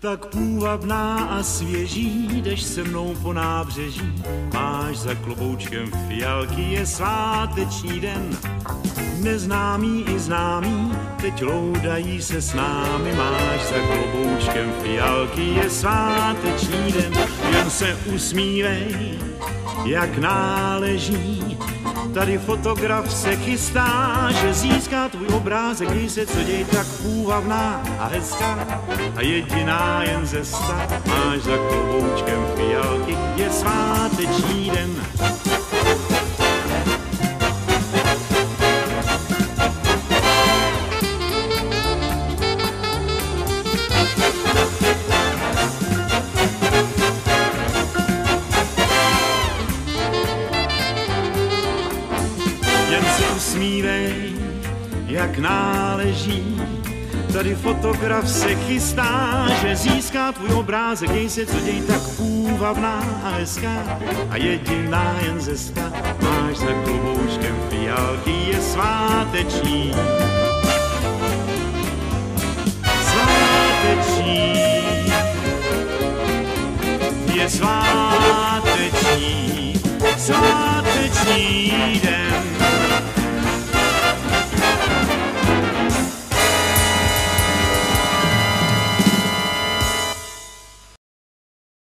Tak půvabná a svěží, jdeš se mnou po nábřeží. Máš za kloboučkem fialky, je sváteční den. Neznámý i známý, teď loudají se s námi. Máš za kloboučkem fialky, je sváteční den. Jen se usmívej, jak náleží. Tady fotograf se chystá, že získá tvůj obrázek. Když se co děj, tak půvabná a hezká a jediná jen ze sta. Máš za kloboučkem fialky, je sváteční den. Jen se usmívej, jak náleží. Tady fotograf se chystá, že získá tvůj obrázek. Děj se co děj, tak půvabná a hezká a jediná jen ze sta. Máš za kloboučkem fialky, je sváteční. Sváteční. Je sváteční. Sváteční den.